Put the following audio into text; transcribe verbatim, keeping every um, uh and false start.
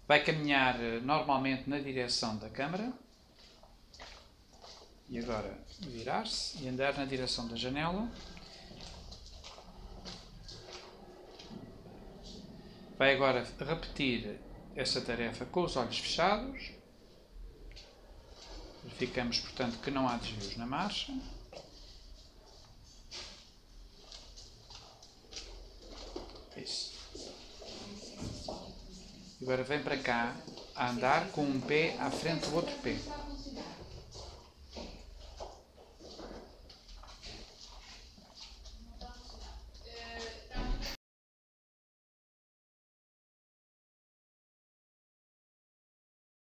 Vai caminhar normalmente na direção da câmara. E agora virar-se e andar na direção da janela. Vai agora repetir essa tarefa com os olhos fechados. Verificamos, portanto, que não há desvios na marcha. Isso. Agora vem para cá a andar com um pé à frente do outro pé.